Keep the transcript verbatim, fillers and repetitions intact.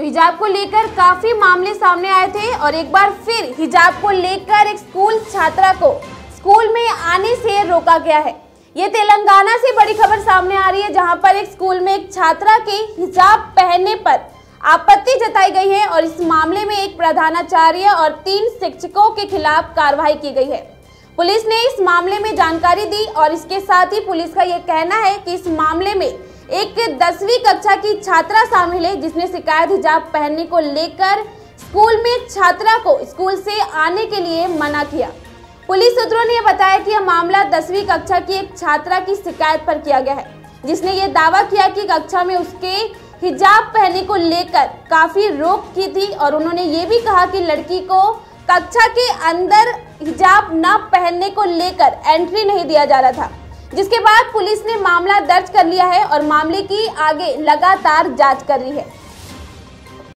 हिजाब को लेकर काफी मामले सामने आए थे और एक बार फिर हिजाब को लेकर एक स्कूल छात्रा को स्कूल में आने से रोका गया है। ये तेलंगाना से बड़ी खबर सामने आ रही है, जहां पर एक स्कूल में एक छात्रा के हिजाब पहनने पर आपत्ति जताई गई है और इस मामले में एक प्रधानाचार्य और तीन शिक्षकों के खिलाफ कार्रवाई की गई है। पुलिस ने इस मामले में जानकारी दी और इसके साथ ही पुलिस का यह कहना है कि इस मामले में एक दसवीं कक्षा की छात्रा शामिल है, जिसने शिकायत हिजाब पहनने को लेकर स्कूल में छात्रा को स्कूल से आने के लिए मना किया। पुलिस सूत्रों ने बताया कि यह मामला दसवीं कक्षा की एक छात्रा की शिकायत पर किया गया है, जिसने ये दावा किया कि कक्षा में उसके हिजाब पहनने को लेकर काफी रोक की थी और उन्होंने ये भी कहा कि लड़की को कक्षा के अंदर हिजाब न पहनने को लेकर एंट्री नहीं दिया जा रहा था। जिसके बाद पुलिस ने मामला दर्ज कर लिया है और मामले की आगे लगातार जांच कर रही है।